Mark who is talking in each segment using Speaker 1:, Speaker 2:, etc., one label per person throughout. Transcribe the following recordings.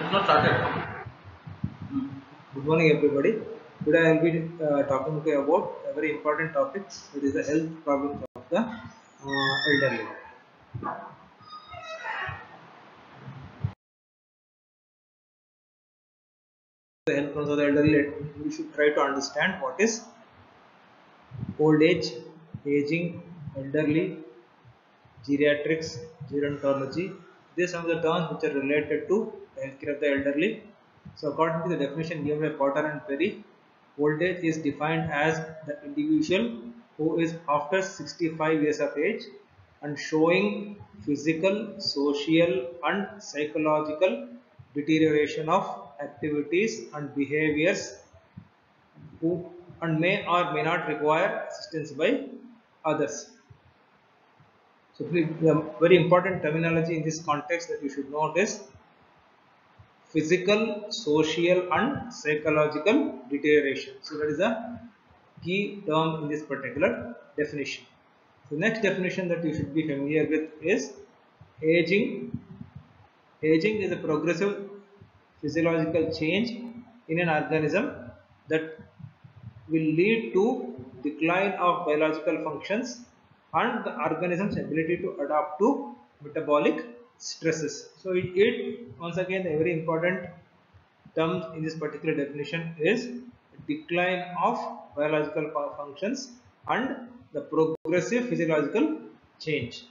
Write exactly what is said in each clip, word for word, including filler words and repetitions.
Speaker 1: Not started.
Speaker 2: Good morning, everybody. Today I will be uh, talking to you about a very important topic, that is the health problems of the uh, elderly. The health problems of the elderly, we should try to understand what is old age, aging, elderly, geriatrics, gerontology. These are the terms which are related to the healthcare of the elderly. So, according to the definition given by Potter and Perry, old age is defined as the individual who is after sixty-five years of age and showing physical, social, and psychological deterioration of activities and behaviors who and may or may not require assistance by others. So, the very important terminology in this context that you should note is physical, social, and psychological deterioration. So, that is a key term in this particular definition. The next definition that you should be familiar with is aging. Aging is a progressive physiological change in an organism that will lead to decline of biological functions and the organism's ability to adapt to metabolic stresses. So it, it once again a very important term in this particular definition is decline of biological functions and the progressive physiological change.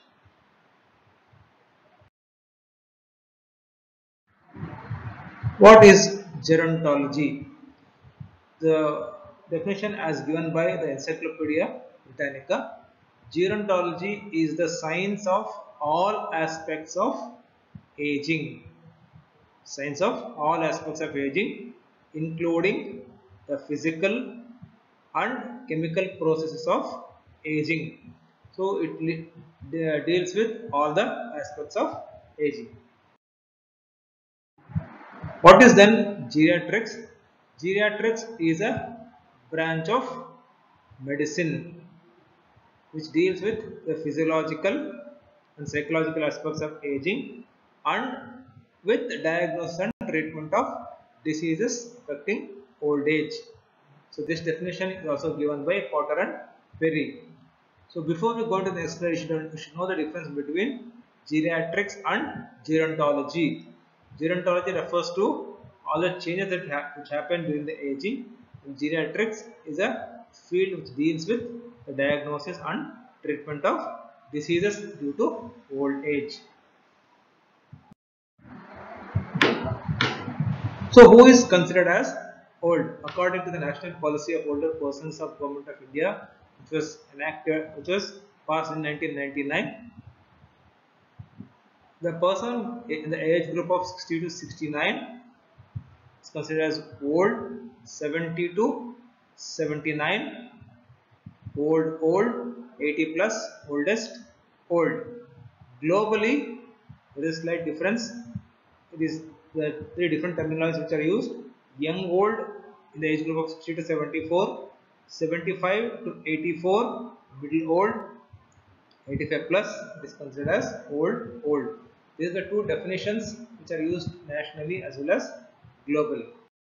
Speaker 2: What is gerontology? The definition as given by the Encyclopedia Britannica, gerontology is the science of all aspects of aging. Science of all aspects of aging, including the physical and chemical processes of aging. So it deals with all the aspects of aging. What is then geriatrics? Geriatrics is a branch of medicine which deals with the physiological and psychological aspects of aging and with diagnosis and treatment of diseases affecting old age. So this definition is also given by Potter and Perry. So before we go to the explanation, you should know the difference between geriatrics and gerontology. Gerontology refers to all the changes that ha which happen during the aging, and geriatrics is a field which deals with the diagnosis and treatment of diseases due to old age. So who is considered as old? According to the National Policy of Older Persons of Government of India, which was enacted, which was passed in nineteen ninety-nine, the person in the age group of sixty to sixty-nine is considered as old. seventy to seventy-nine, old, old, eighty plus, oldest, old. Globally, there is slight difference. It is the three different terminologies which are used: young, old in the age group of sixty to seventy-four, seventy-five to eighty-four, middle old, eighty-five plus is considered as old, old. These are the two definitions which are used nationally as well as globally.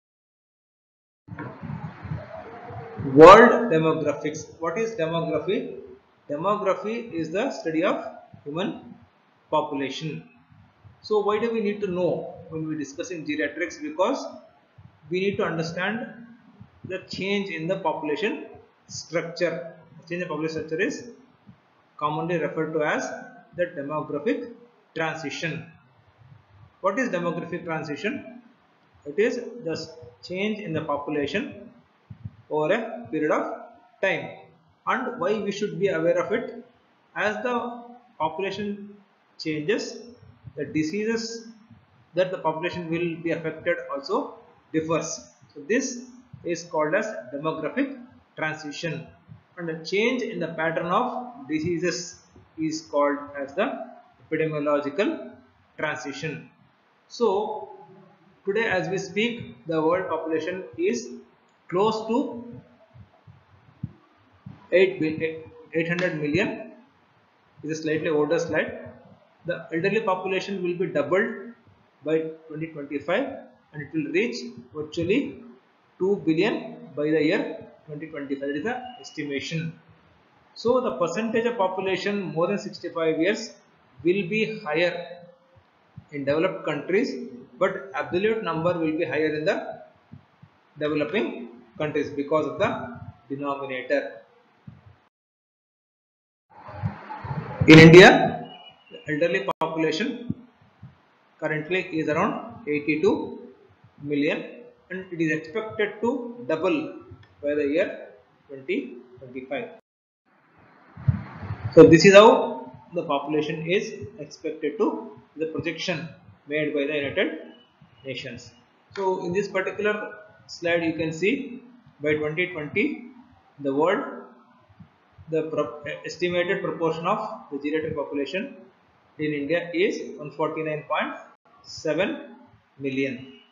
Speaker 2: World demographics. What is demography? Demography is the study of human population. So why do we need to know when we are discussing geriatrics? Because we need to understand the change in the population structure. The change in population structure is commonly referred to as the demographic transition. What is demographic transition? It is the change in the population over a period of time, and why we should be aware of it. As the population changes, the diseases that the population will be affected also differs. So this is called as demographic transition, and the change in the pattern of diseases is called as the epidemiological transition. So today as we speak, the world population is close to eight hundred million. Is a slightly older slide. The elderly population will be doubled by twenty twenty-five, and it will reach virtually two billion by the year twenty twenty-five. That is the estimation. So the percentage of population more than sixty-five years will be higher in developed countries, but absolute number will be higher in the developing countries because of the denominator. In India, the elderly population currently is around eighty-two million, and it is expected to double by the year twenty twenty-five. So this is how the population is expected to, the projection made by the United Nations. So in this particular slide you can see by twenty twenty the world, the pro estimated proportion of the geriatric population in India is one hundred forty-nine point seven million.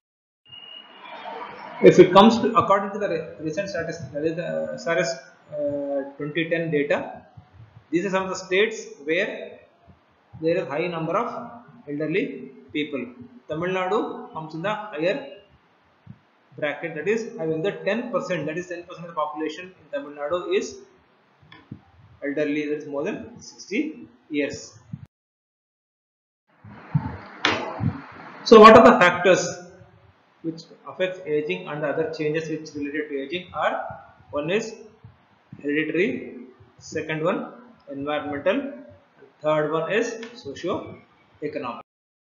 Speaker 2: If it comes to, according to the recent statistics, that is the S A R S uh, twenty ten data, these are some of the states where there is high number of elderly people. Tamil Nadu comes in the higher bracket, that is having the ten percent, that is ten percent of the population in Tamil Nadu is elderly, that is more than sixty years. So what are the factors which affects aging and the other changes which related to aging are? One is hereditary, second one environmental, and third one is socio-economic.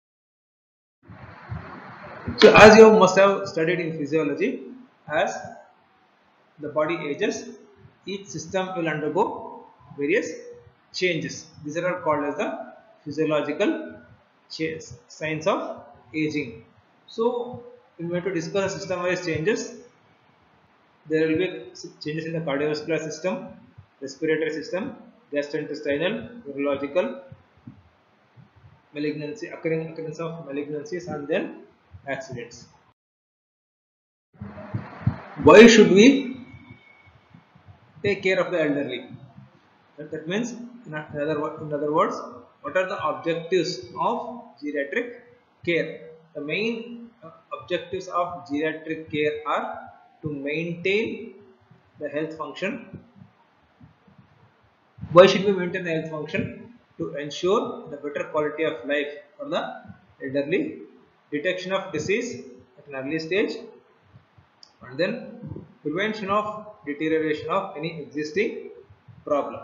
Speaker 2: So as you must have studied in physiology, as the body ages, each system will undergo various changes. These are called as the physiological signs of aging. So when we have to discuss system-wise changes, there will be changes in the cardiovascular system, respiratory system, gastrointestinal, neurological, malignancy, occurring occurrence of malignancies, and then accidents. Why should we take care of the elderly? That means, in other, in other words, what are the objectives of geriatric care? The main objectives of geriatric care are to maintain the health function. Why should we maintain the health function? To ensure the better quality of life for the elderly, detection of disease at an early stage, and then prevention of deterioration of any existing problem.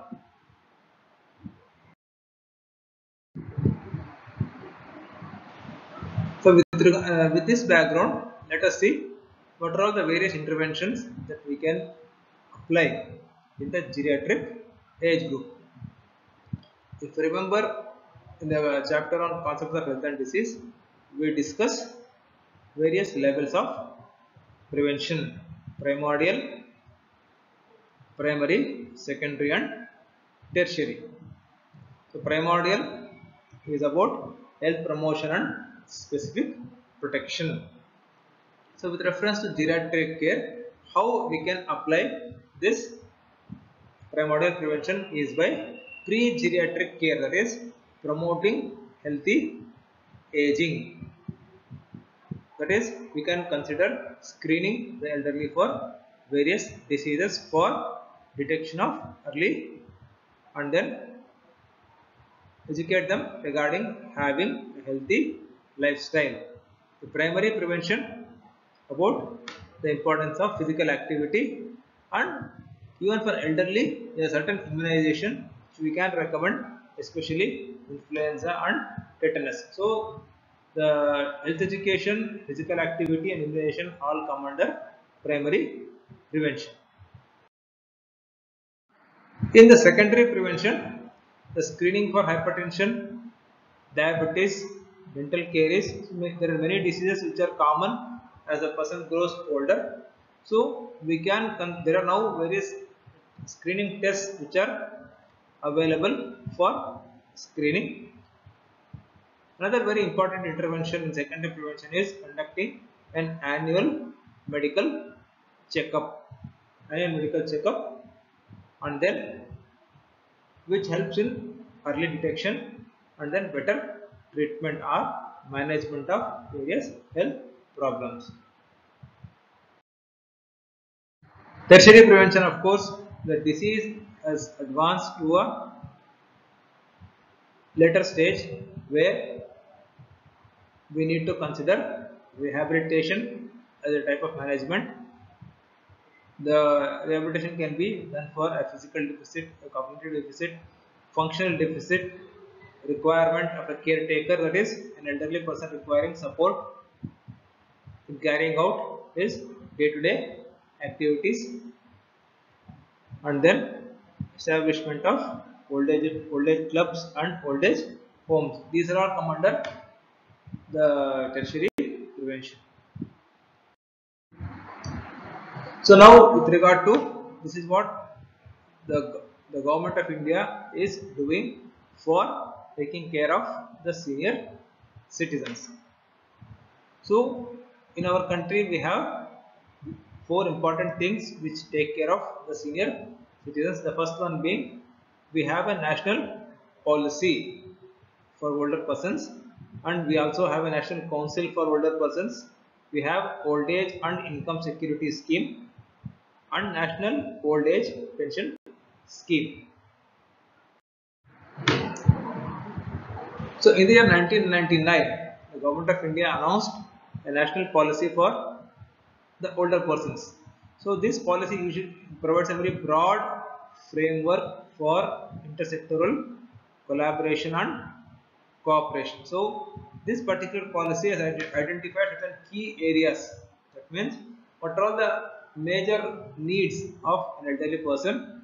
Speaker 2: So with, uh, with this background, let us see what are all the various interventions that we can apply in the geriatric age group. If you remember, in the chapter on concepts of health and disease, we discuss various levels of prevention: primordial, primary, secondary, and tertiary. So primordial is about health promotion and specific protection. So with reference to geriatric care, how we can apply this primordial prevention is by pre-geriatric care, that is promoting healthy aging. That is, we can consider screening the elderly for various diseases for detection of early, and then educate them regarding having a healthy lifestyle. The primary prevention about the importance of physical activity, and even for elderly there is certain immunization which we can recommend, especially influenza and tetanus. So the health education, physical activity and immunization all come under primary prevention. In the secondary prevention, the screening for hypertension, diabetes, dental caries, there are many diseases which are common as a person grows older. So we can, there are now various screening tests which are available for screening. Another very important intervention in secondary prevention is conducting an annual medical checkup, annual medical checkup, and then which helps in early detection and then better treatment or management of various health problems. Tertiary prevention, of course, the disease has advanced to a later stage where we need to consider rehabilitation as a type of management. The rehabilitation can be done for a physical deficit, a cognitive deficit, functional deficit, requirement of a caretaker, that is an elderly person requiring support in carrying out his day-to-day activities, and then establishment of old age, old age clubs and old age homes. These are all come under the tertiary prevention. So now with regard to this is what the, the government of India is doing for taking care of the senior citizens. So in our country we have four important things which take care of the senior citizens. The first one being we have a national policy for older persons, and we also have a national council for older persons. We have old age and income security scheme and national old age pension scheme. So in the year nineteen ninety-nine, the government of India announced a national policy for the older persons. So this policy usually provides a very broad framework for intersectoral collaboration and cooperation. So this particular policy has identified certain key areas. That means what are all the major needs of an elderly person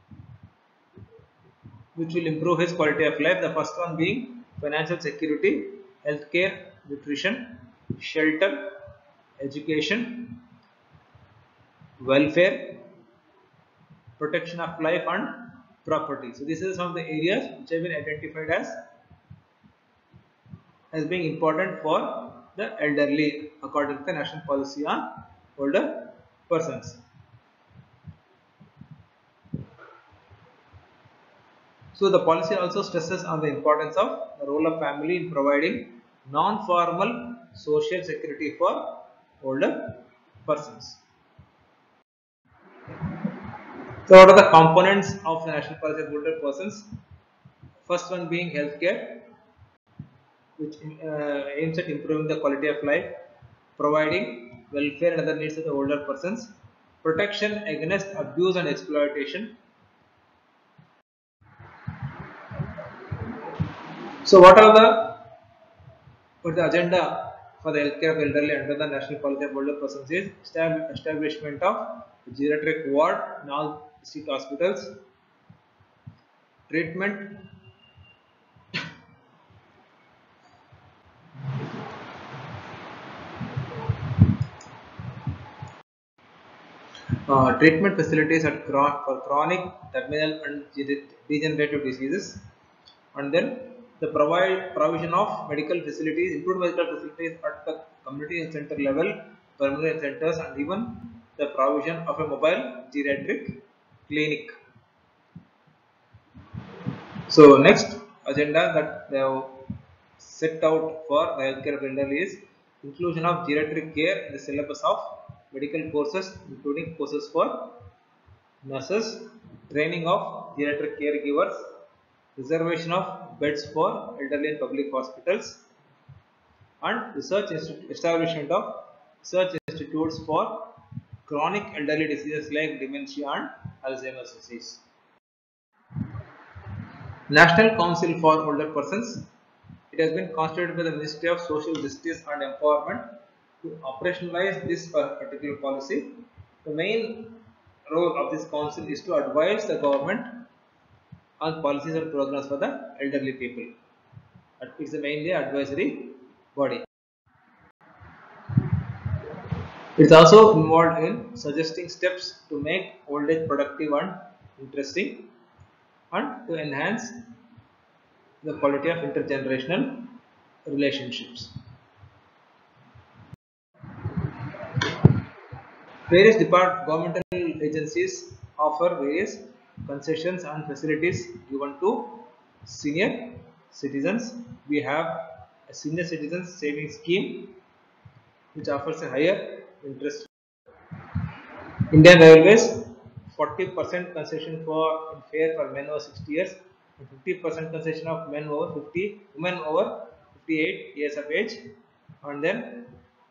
Speaker 2: which will improve his quality of life. The first one being financial security, healthcare, nutrition, shelter, education, welfare, protection of life and property. So this is some of the areas which have been identified as as being important for the elderly according to the national policy on older persons. So the policy also stresses on the importance of the role of family in providing non-formal social security for older persons. So what are the components of the national policy of older persons? First one being healthcare, which uh, aims at improving the quality of life, providing welfare and other needs of the older persons, protection against abuse and exploitation. So what are the what the agenda for the healthcare of elderly under the national policy of older persons is establishment of geriatric ward in all district hospitals, treatment Uh, treatment facilities at chron for chronic, terminal and degenerative diseases, and then the provide provision of medical facilities, improved medical facilities at the community health center level, primary health centers, and even the provision of a mobile geriatric clinic. So next agenda that they have set out for the healthcare of elderly is inclusion of geriatric care in the syllabus of medical courses, including courses for nurses, training of geriatric caregivers, reservation of beds for elderly in public hospitals, and research establishment of research institutes for chronic elderly diseases like dementia and Alzheimer's disease. National Council for Older Persons. It has been constituted by the Ministry of Social Justice and Empowerment to operationalize this particular policy. The main role of this council is to advise the government on policies and programs for the elderly people. It is mainly advisory body. It is also involved in suggesting steps to make old age productive and interesting, and to enhance the quality of intergenerational relationships. Various department governmental agencies offer various concessions and facilities given to senior citizens. We have a senior citizens savings scheme which offers a higher interest. Indian Railways, forty percent concession for in fare for men over sixty years and fifty percent concession of men over fifty, women over fifty-eight years of age, and then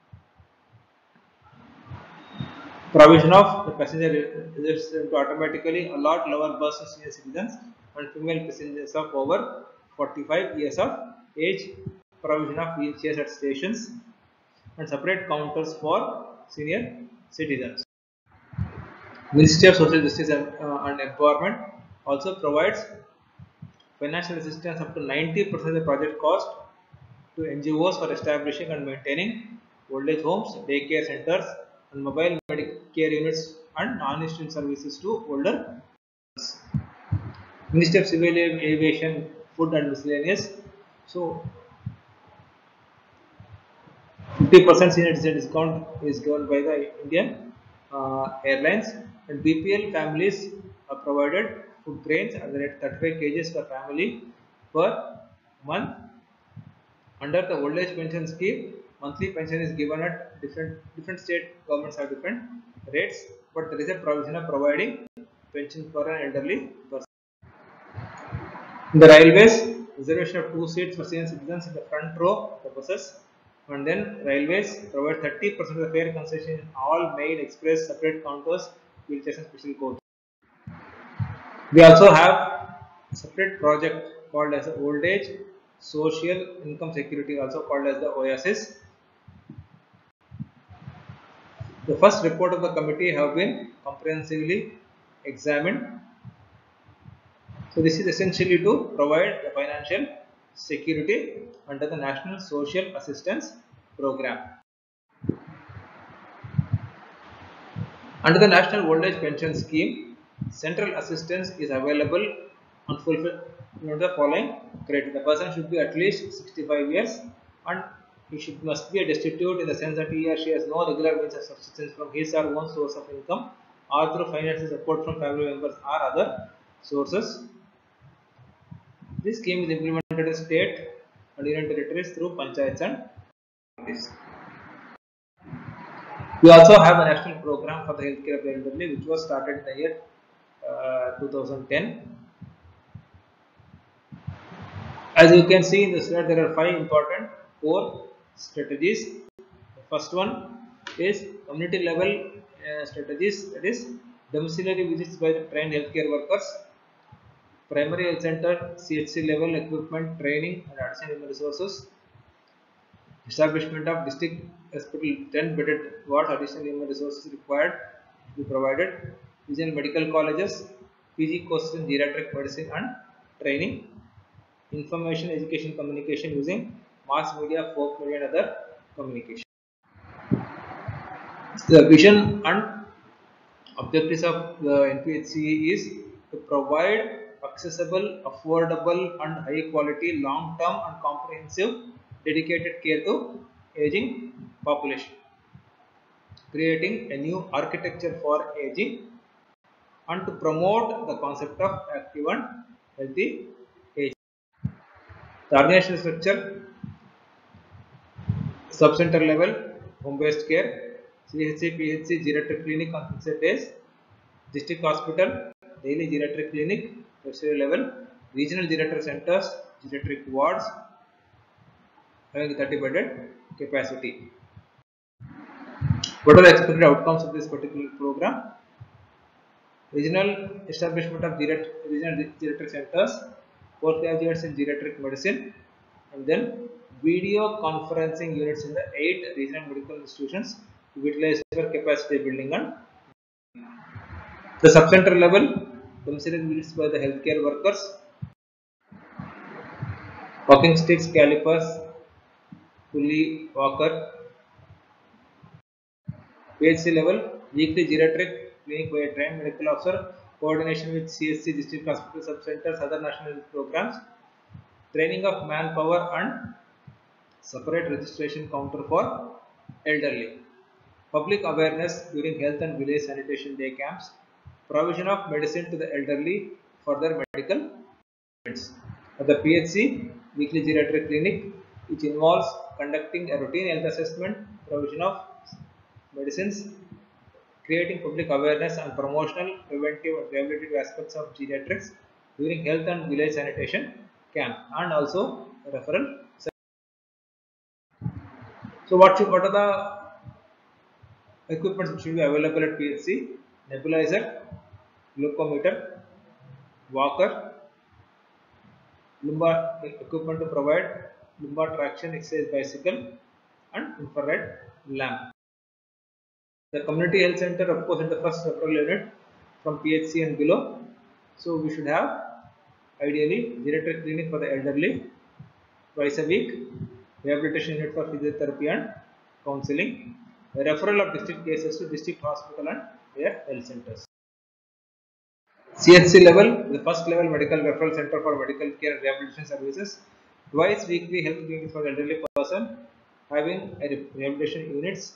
Speaker 2: provision of the passenger reservation to automatically allot lower berths to senior citizens and female passengers of over forty-five years of age, provision of wheelchairs at stations, and separate counters for senior citizens. Ministry of Social Justice and, uh, and Empowerment also provides financial assistance up to ninety percent of the project cost to N G Os for establishing and maintaining old age homes, daycare centers, and mobile care units and non-essential services to older. Ministry of Civil Aviation, Food and Miscellaneous. So, fifty percent senior citizen discount is given by the Indian uh, Airlines, and B P L families are provided food grains at the rate thirty-five kilograms per family per month. Under the old age pension scheme, monthly pension is given at different different state governments have different rates, but there is a provision of providing pension for an elderly person. In the railways, reservation of two seats for senior citizens in the front row of the buses, and then railways provide thirty percent of the fare concession in all mail, express, separate counters, wheelchairs and special coach. We also have a separate project called as Old Age Social Income Security, also called as the O A S I S. The first report of the committee have been comprehensively examined. So this is essentially to provide the financial security under the National Social Assistance Program. Under the National Old Age Pension Scheme, central assistance is available on fulfillment of the following criteria. The person should be at least sixty-five years, and he should must be a destitute in the sense that he or she has no regular means of subsistence from his or own source of income or through financial support from family members or other sources. This scheme is implemented in state and union territories through panchayats and communities. We also have a national program for the healthcare of the elderly, which was started in the year uh, two thousand ten. As you can see in the slide, there are five important core strategies. The first one is community level uh, strategies, that is domiciliary visits by the trained healthcare workers, primary health center, C H C level equipment, training and additional human resources, establishment of district hospital ten bedded wards, additional human resources required to be provided, regional medical colleges, P G courses in geriatric medicine and training, information, education, communication using mass media, folk media and other communication. The vision and objectives of the N P H C is to provide accessible, affordable and high quality, long term and comprehensive dedicated care to aging population, creating a new architecture for aging, and to promote the concept of active and healthy aging. The organizational structure: sub-center level, home-based care, C H C, P H C, geriatric clinic on fixed days, district hospital, daily geriatric clinic, tertiary level, regional geriatric centers, geriatric wards having thirty bedded capacity. What are the expected outcomes of this particular program? Regional establishment of geriatric, regional geriatric centers, postgraduates in geriatric medicine, and then video conferencing units in the eight regional medical institutions to utilize for capacity building. And the subcenter level, domiciliary visits by the healthcare workers, walking sticks, calipers, pulley, walker. P H C level, weekly geriatric clinic by a trained medical officer, coordination with C S C, district hospital subcenters, other national health programs, training of manpower and separate registration counter for elderly, public awareness during health and village sanitation day camps, provision of medicine to the elderly for their medical treatments. At the P H C, weekly geriatric clinic, which involves conducting a routine health assessment, provision of medicines, creating public awareness and promotional, preventive and rehabilitative aspects of geriatrics during health and village sanitation camp, and also referral. So what should, what are the equipments which should be available at P H C? Nebulizer, glucometer, walker, lumbar equipment to provide lumbar traction exercise bicycle, and infrared lamp. The community health center, of course, is the first referral unit from P H C and below. So we should have ideally geriatric clinic for the elderly twice a week, rehabilitation unit for physiotherapy and counseling, a referral of district cases to district hospital and their health centers. C H C level, the first level medical referral center for medical care and rehabilitation services, twice weekly health clinics for the elderly person, having a rehabilitation units.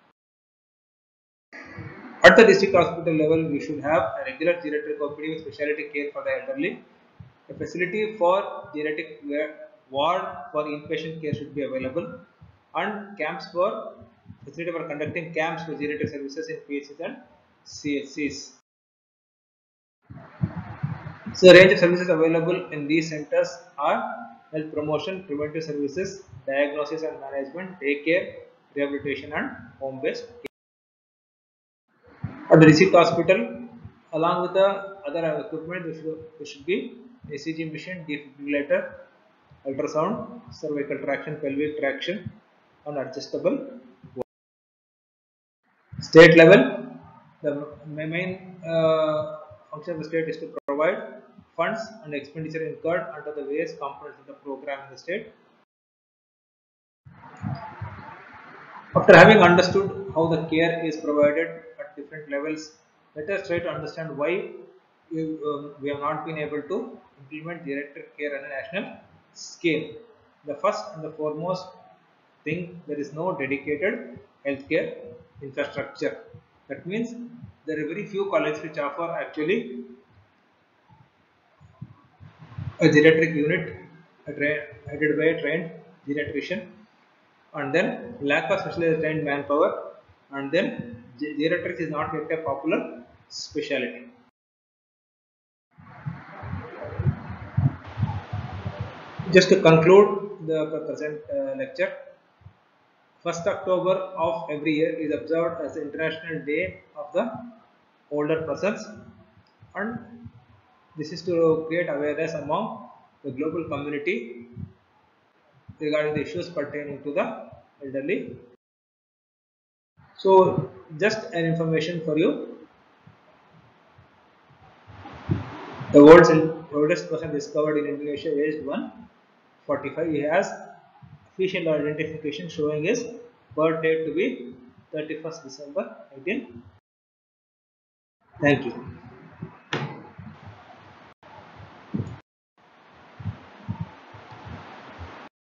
Speaker 2: At the district hospital level, we should have a regular geriatric O P D with specialty care for the elderly. A facility for geriatric ward for inpatient care should be available, and camps for facility for conducting camps for geriatric services in P H Cs and C H Cs. So, the range of services available in these centers are health promotion, preventive services, diagnosis and management, daycare, rehabilitation, and home-based care. At the district hospital, along with the other equipment, there should, there should be E C G machine, defibrillator, ultrasound, cervical traction, pelvic traction, and adjustable. State level, the main uh, function of the state is to provide funds and expenditure incurred under the various components of the program in the state. After having understood how the care is provided at different levels, let us try to understand why we, um, we have not been able to implement geriatric care on a national scale. The first and the foremost thing, there is no dedicated healthcare infrastructure. That means there are very few colleges which offer actually a geriatric unit headed by a trained geriatrician, and then lack of specialized trained manpower, and then geriatrics is not yet a popular specialty. Just to conclude the present uh, lecture, first October of every year is observed as the International Day of the Older Persons, and this is to create awareness among the global community regarding the issues pertaining to the elderly. So, just an information for you. The world's oldest person discovered in Indonesia aged one forty-five. He has official identification showing his birth date to be thirty-first December nineteen. Thank you.